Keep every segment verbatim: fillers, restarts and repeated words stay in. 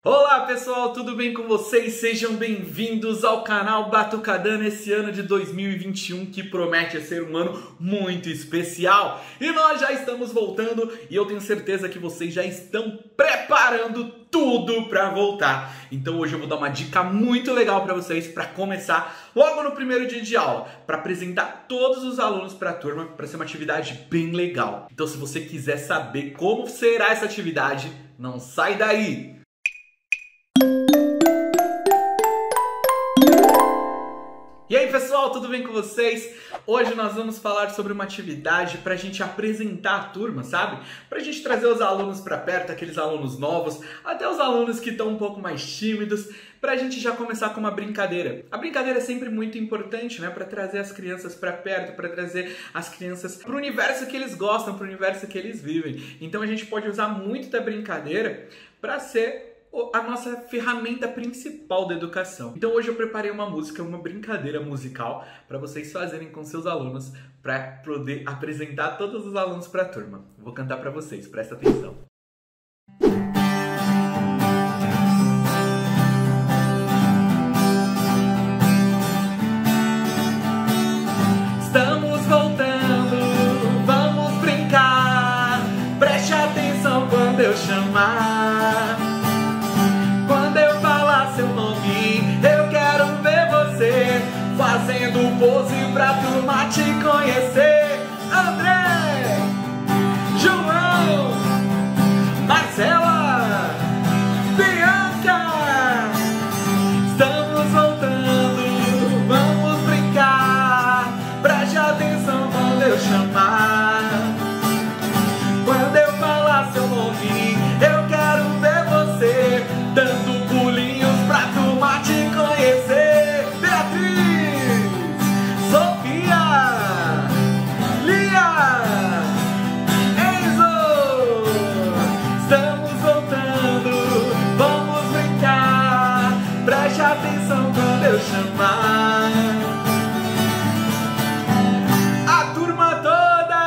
Olá pessoal, tudo bem com vocês? Sejam bem-vindos ao canal Batucadã nesse ano de dois mil e vinte e um que promete ser um ano muito especial. E nós já estamos voltando e eu tenho certeza que vocês já estão preparando tudo para voltar. Então hoje eu vou dar uma dica muito legal para vocês para começar logo no primeiro dia de aula, para apresentar todos os alunos para a turma, para ser uma atividade bem legal. Então se você quiser saber como será essa atividade, não sai daí! E aí pessoal, tudo bem com vocês? Hoje nós vamos falar sobre uma atividade para a gente apresentar a turma, sabe? Para a gente trazer os alunos para perto, aqueles alunos novos, até os alunos que estão um pouco mais tímidos, para a gente já começar com uma brincadeira. A brincadeira é sempre muito importante, né? Para trazer as crianças para perto, para trazer as crianças para o universo que eles gostam, para o universo que eles vivem. Então a gente pode usar muito da brincadeira para ser a nossa ferramenta principal da educação. Então hoje eu preparei uma música, uma brincadeira musical para vocês fazerem com seus alunos para poder apresentar todos os alunos para a turma. Vou cantar para vocês, presta atenção. Estamos voltando, vamos brincar. Preste atenção quando eu chamar. Fazendo pose pra turma te conhecer. André, João, Marcela, Bianca. Estamos voltando, vamos brincar. Preste atenção quando eu chamar. Quando eu falar seu nome, eu quero ver você dando pulinhos pra turma te conhecer. Atenção quando eu chamar a turma toda.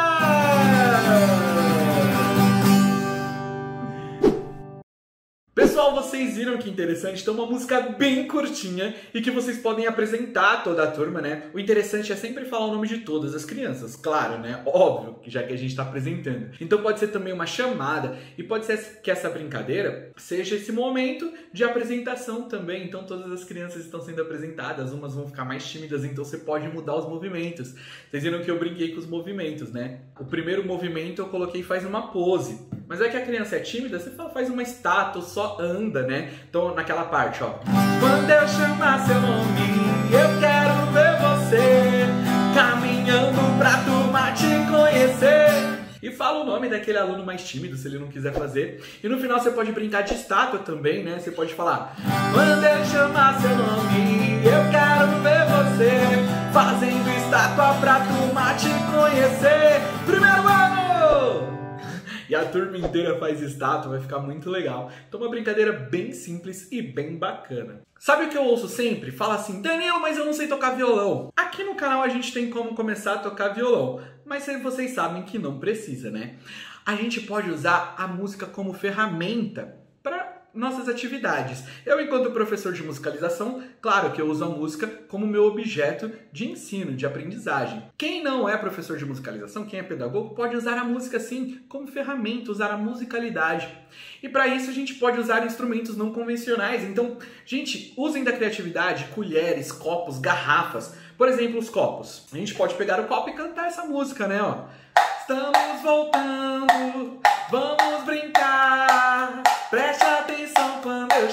Pessoal, vocês viram que interessante? Então uma música bem curtinha e que vocês podem apresentar toda a turma, né? O interessante é sempre falar o nome de todas as crianças, claro, né? Óbvio, já que a gente está apresentando. Então pode ser também uma chamada e pode ser que essa brincadeira seja esse momento de apresentação também. Então todas as crianças estão sendo apresentadas, umas vão ficar mais tímidas, então você pode mudar os movimentos. Vocês viram que eu brinquei com os movimentos, né? O primeiro movimento eu coloquei faz uma pose. Mas é que a criança é tímida, você faz uma estátua, só anda, né? Então naquela parte, ó. Quando eu chamar seu nome, eu quero ver você caminhando pra turma te conhecer. E fala o nome daquele aluno mais tímido, se ele não quiser fazer. E no final você pode brincar de estátua também, né? Você pode falar: quando eu chamar seu nome, eu quero ver você fazendo estátua pra turma te conhecer. Primeiro ano! E a turma inteira faz estátua, vai ficar muito legal. Então uma brincadeira bem simples e bem bacana. Sabe o que eu ouço sempre? Fala assim: Danilo, mas eu não sei tocar violão. Aqui no canal a gente tem como começar a tocar violão, mas vocês sabem que não precisa, né? A gente pode usar a música como ferramenta para nossas atividades. Eu, enquanto professor de musicalização, claro que eu uso a música como meu objeto de ensino, de aprendizagem. Quem não é professor de musicalização, quem é pedagogo, pode usar a música sim como ferramenta, usar a musicalidade. E para isso a gente pode usar instrumentos não convencionais. Então, gente, usem da criatividade, colheres, copos, garrafas. Por exemplo, os copos. A gente pode pegar o copo e cantar essa música, né? Ó. Estamos voltando, vamos brincar. Preste atenção quando eu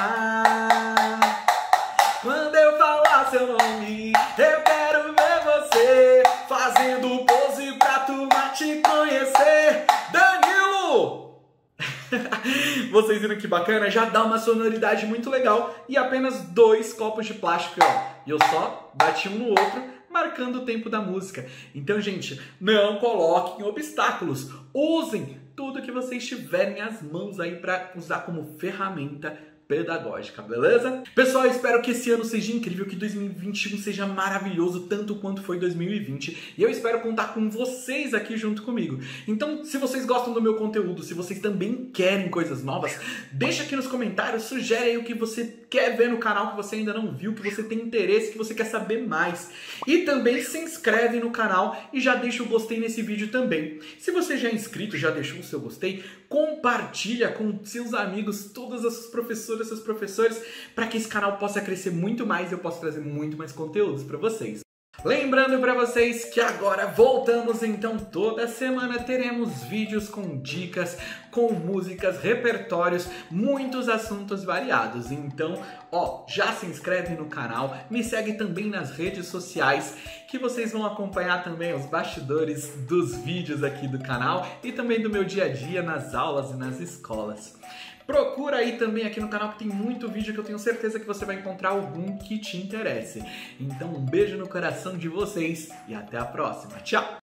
chamar. Quando eu falar seu nome, eu quero ver você fazendo pose pra turma te conhecer. Danilo! Vocês viram que bacana? Já dá uma sonoridade muito legal. E apenas dois copos de plástico, ó. E eu só bati um no outro, marcando o tempo da música. Então, gente, não coloquem obstáculos. Usem tudo que vocês tiverem as mãos aí para usar como ferramenta pedagógica, beleza? Pessoal, eu espero que esse ano seja incrível, que dois mil e vinte e um seja maravilhoso, tanto quanto foi dois mil e vinte, e eu espero contar com vocês aqui junto comigo. Então, se vocês gostam do meu conteúdo, se vocês também querem coisas novas, deixa aqui nos comentários, sugere aí o que você quer ver no canal que você ainda não viu, que você tem interesse, que você quer saber mais. E também se inscreve no canal e já deixa o gostei nesse vídeo também. Se você já é inscrito, já deixou o seu gostei, compartilha com seus amigos, todas as professoras, seus professores, para que esse canal possa crescer muito mais e eu possa trazer muito mais conteúdos para vocês. Lembrando para vocês que agora voltamos, então toda semana teremos vídeos com dicas, com músicas, repertórios, muitos assuntos variados. Então, ó, já se inscreve no canal, me segue também nas redes sociais, que vocês vão acompanhar também os bastidores dos vídeos aqui do canal e também do meu dia a dia nas aulas e nas escolas. Procura aí também aqui no canal que tem muito vídeo que eu tenho certeza que você vai encontrar algum que te interesse. Então um beijo no coração de vocês e até a próxima. Tchau!